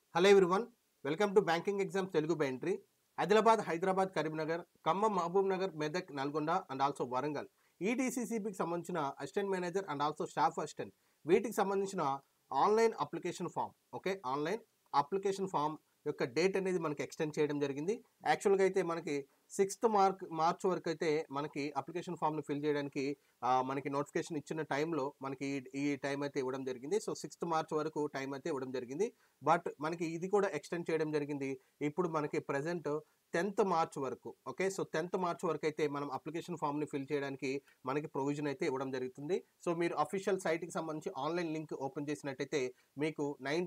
Hello everyone, welcome to Banking Exams Telugu by Entri. Hyderabad, Karimnagar, Khammam, Mahbubnagar, Medak, Nalgonda and also Warangal. ఈ DCCBకి సంబంధించిన assistant manager and also staff assistant వీటికి సంబంధించిన online application form online application form యొక్క date అనేది మనకి extend చేయడం జరిగింది. యాక్చువల్గా అయితే మనకి 6th మార్చ్ వరకు అయితే మనకి అప్లికేషన్ ఫామ్ని ఫిల్ చేయడానికి మనకి నోటిఫికేషన్ ఇచ్చిన టైంలో మనకి ఈ టైం అయితే ఇవ్వడం జరిగింది. సో 6th మార్చ్ వరకు టైం అయితే ఇవ్వడం జరిగింది. బట్ మనకి ఇది కూడా ఎక్స్టెండ్ చేయడం జరిగింది. ఇప్పుడు మనకి ప్రజెంట్ 10th మార్చ్ వరకు సో 10th మార్చ్ వరకు అయితే మనం అప్లికేషన్ ఫామ్ని ఫిల్ చేయడానికి మనకి ప్రొవిజన్ అయితే ఇవ్వడం జరుగుతుంది. సో మీరు అఫీషియల్ సైట్కి సంబంధించి ఆన్లైన్ లింక్ ఓపెన్ చేసినట్టయితే మీకు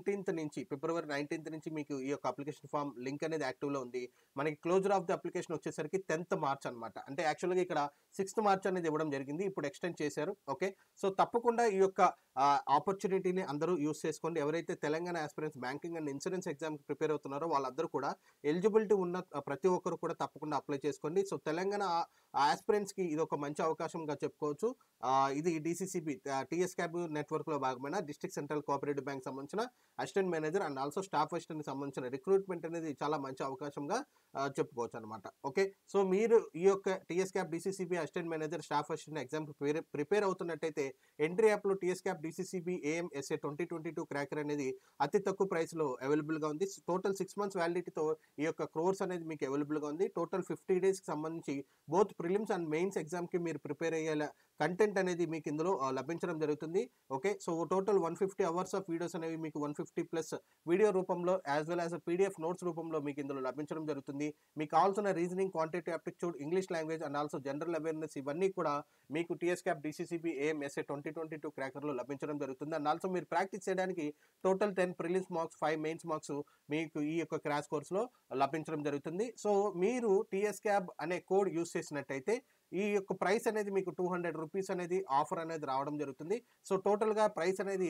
ఫిబ్రవరి 19th నుంచి మీకు ఈ యొక్క అప్లికేషన్ ఫామ్ లింక్ అనేది యాక్టివ్లో ఉంది. మనకి క్లోజర్ ఆఫ్ ది అప్లికేషన్ వచ్చేసరికి 10th మార్చ్ అనమాట. అంటే యాక్చువల్గా ఇక్కడ 6th మార్చ్ అనేది ఇవ్వడం జరిగింది, ఇప్పుడు ఎక్స్టెండ్ చేశారు. సో తప్పకుండా ఈ యొక్క ఆపర్చునిటీని అందరూ యూస్ చేసుకోండి. ఎవరైతే Telangana aspirants banking and insurance ఎగ్జామ్కి ప్రిపేర్ అవుతున్నారో వాళ్ళందరూ కూడా ఎలిజిబిలిటీ ఉన్న ప్రతి ఒక్కరు కూడా తప్పకుండా అప్లై చేసుకోండి. సో తెలంగాణ ఆస్పిరెంట్స్కి ఇది ఒక మంచి అవకాశంగా చెప్పుకోవచ్చు. ఇది DCCB TSCAB నెట్వర్క్లో భాగమైన డిస్ట్రిక్ట్ సెంట్రల్ కోఆపరేటివ్ బ్యాంక్ సంబంధించిన assistant manager and also staff అసిస్టెంట్కి సంబంధించిన రిక్రూట్మెంట్ అనేది చాలా మంచి అవకాశంగా చెప్పుకోవచ్చు అనమాట. సో మీరు ఈ యొక్క TSCAB DCCB assistant manager staff assistant ఎగ్జామ్కి ప్రిపేర్ అవుతున్నట్టయితే ఎంట్రీ యాప్లో TSCAB DCCB AM/SA 2022 క్రాకర్ అనేది అతి తక్కువ ప్రైస్లో అవైలబుల్గా ఉంది. టోటల్ 6 months వ్యాలిడిటీతో ఈ యొక్క కోర్స్ అనేది మీకు అవైలబుల్గా ఉంది. టోటల్ 50 daysకి సంబంధించి బోత్ ప్రిలిమ్స్ అండ్ మెయిన్స్ ఎగ్జామ్కి మీరు ప్రిపేర్ అయ్యేలా కంటెంట్ అనేది మీకు ఇందులో లభించడం జరుగుతుంది. So total 150 hours of videos అనేవి మీకు 150+ వీడియో రూపంలో as well as PDF notes రూపంలో మీకు ఇందులో లభించడం జరుగుతుంది. మీకు కావాల్సిన reasoning, quantitative aptitude, English language and also general awareness ఇవన్నీ కూడా మీకు TSCAB DCCB AM/SA 2022 క్రాకర్లో లభించడం జరుగుతుంది. అండ్ ఆల్సో మీరు ప్రాక్టీస్ చేయడానికి total 10 prelims marks, 5 mains marks మీకు ఈ యొక్క క్రాష్ కోర్సులో లభించడం జరుగుతుంది. సో మీరు TSCAB అనే కోడ్ యూస్ చేసినట్టయితే ఈ యొక్క ప్రైస్ అనేది మీకు 200 రూపీస్ అనేది ఆఫర్ అనేది రావడం జరుగుతుంది. సో టోటల్గా ప్రైస్ అనేది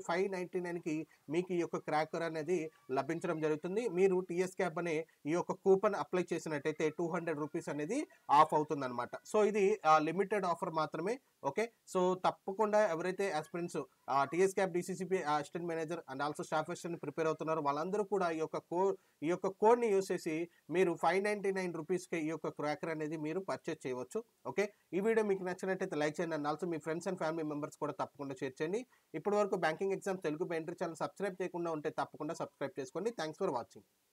599కి మీకు ఈ యొక్క క్రాకర్ అనేది లభించడం జరుగుతుంది. మీరు TSCAB అనే ఈ యొక్క కూపన్ అప్లై చేసినట్టయితే 200 రూపీస్ అనేది ఆఫ్ అవుతుంది అనమాట. సో ఇది లిమిటెడ్ ఆఫర్ మాత్రమే. సో తప్పకుండా ఎవరైతే aspirants TSCAB DCCB assistant manager and also staff assistant prepare అవుతున్నారో వాళ్ళందరూ కూడా ఈ యొక్క కోడ్ని యూస్ చేసి మీరు 599 రూపీస్కి ఈ యొక్క క్రాకర్ అనేది మీరు పర్చేస్ చేయవచ్చు. ఈ వీడియో మీకు నచ్చినట్టయితే లైక్ చేయండి అండ్ ఆల్సో మీ ఫ్రెండ్స్ అండ్ ఫ్యామిలీ మెంబర్స్ కూడా తప్పకుండా షేర్ చేయండి. ఇప్పటి వరకు banking exams Telugu by entry channel subscribe చేయకుండా ఉంటే తప్పకుండా సబ్స్క్రైబ్ చేసుకోండి. Thanks for watching.